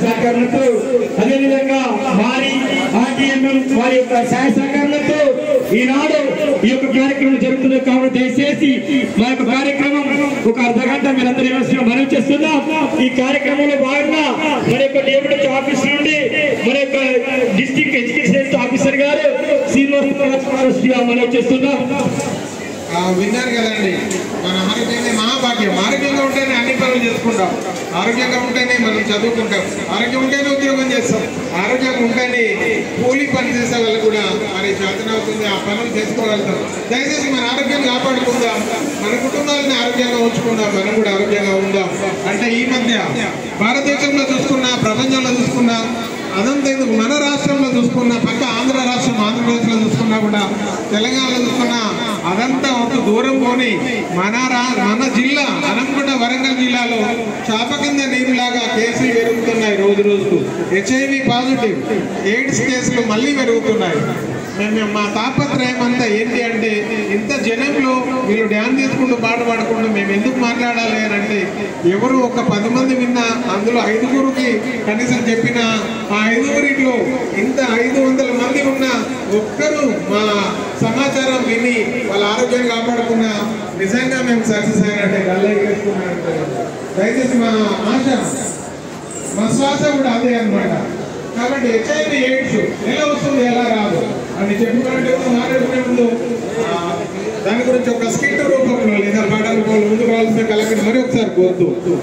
సహకారంతో అదేవిధంగా వారి ఆర్టీఎంఎం వారి యొక్క సహాయ సహకారంతో ఈనాడు ఈ యొక్క కార్యక్రమం జరుగుతుంది కావున దయచేసి మా యొక్క కార్యక్రమం ఒక అర్ధగంట మీరందరూ మనం చేస్తున్నాం. ఈ కార్యక్రమంలో భాగంగా మన యొక్క డెప్యూటీ ఆఫీసర్ నుండి మన యొక్క డిస్ట్రిక్ట్ ఎడ్యుకేషన్ ఆఫీసర్ గారు శ్రీనివాస్ మనం చేస్తున్నాం. విన్నారు కదండి, మన ఆరోగ్యంగా మహాభాగ్యం. ఆరోగ్యంగా ఉంటేనే అన్ని పనులు చేసుకుంటాం, ఆరోగ్యంగా ఉంటేనే మనం చదువుకుంటాం, ఆరోగ్యం ఉంటేనే ఉద్యోగం చేస్తాం, ఆరోగ్యంగా ఉంటేనే కూలీ పని చేసే వాళ్ళు కూడా మరి చేతనవుతుంది, ఆ పనులు చేసుకోగలుగుతాం. దయచేసి మన ఆరోగ్యాన్ని కాపాడుకుందాం, మన కుటుంబాలని ఆరోగ్యంగా ఉంచుకుందాం, మనం కూడా ఆరోగ్యంగా ఉందాం. అంటే ఈ మధ్య భారతదేశంలో చూసుకున్నా, ప్రపంచంలో చూసుకున్నా, అదంతా ఎందుకు మన రాష్ట్రంలో చూసుకున్నా, పక్క ఆంధ్ర రాష్ట్రం ఆంధ్రప్రదేశ్లో చూసుకున్నా కూడా, తెలంగాణలో చూసుకున్నా, అదంతా ఒక దూరం పోని మన జిల్లా అనంతపురం వరంగల్ జిల్లాలో చాప కింద నీరులాగా కేసులు పెరుగుతున్నాయి. రోజు రోజుకు HIV పాజిటివ్, ఎయిడ్స్ కేసులు మళ్ళీ పెరుగుతున్నాయి. మా తాపత్రయం అంతా ఏంటి అంటే, ఇంత జనంలో వీళ్ళు డ్యాన్స్ చేసుకుంటూ పాట పాడుకుంటూ మేము ఎందుకు మాట్లాడాలి అని అంటే, ఎవరు ఒక 10 మంది విన్నా అందులో 5గురికి కనీసం చెప్పిన ఆ 5గురిలో ఇంత 500 మంది ఉన్న ఒక్కరు మా సమాచారం విని వాళ్ళ ఆరోగ్యాన్ని కాపాడుకున్న నిజంగా మేము సక్సెస్ అయినట్టే గల్లేసుకున్నాం. దయచేసి మా ఆశ, మా శ్వాస కూడా అదే అనమాట. కాబట్టి HIV ఎయిడ్స్ ఎలా వస్తుంది, ఎలా రాదు అని చెప్పుకుంటే మాట్లాడుకునే ముందు దాని గురించి ఒక స్కిట్ రూపంలో లేదా పాట రూపంలో ముందుకు రావాల్సిన కలెక్టర్ మరి ఒకసారి కోరుతూ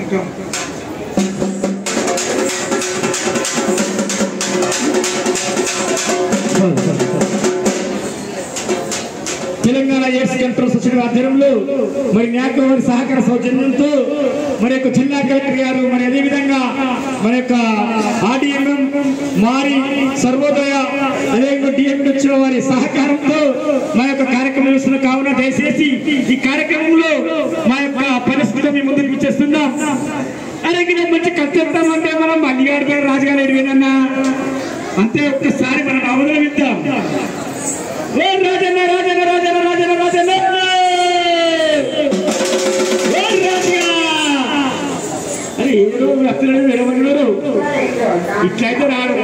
తెలంగాణ ఎయిడ్స్ కంట్రోల్ సొసైటీ ఆధ్వర్యంలో మరి న్యాక్ వారి సహకార సౌజన్యంతో మరి యొక్క జిల్లా కలెక్టర్ గారు, మరి అదేవిధంగా మన యొక్క ఆర్డీఎంఎం మారి సర్వోదయ అదేవిధంగా డిఎండి వచ్చిన వారి సహకారంతో మా యొక్క కార్యక్రమం చేస్తున్న కావున దయచేసి ఈ కార్యక్రమంలో మా యొక్క పరిస్థితి మేము ముందుకు ఇచ్చేస్తున్నాం. అలాగే మంచి కష్టపడతామంటే మనం మల్లిగాడి పేరు రాజుగారు ఎడిపోయిందన్నా అంతే. ఒక్కసారి మనం అవలంబిద్దాం. రాజన్న రాజన్న రాజన్న రాజన్న రాజన్న అరే ఏదో అసలు వేరే ఇట్లయితే రాడు.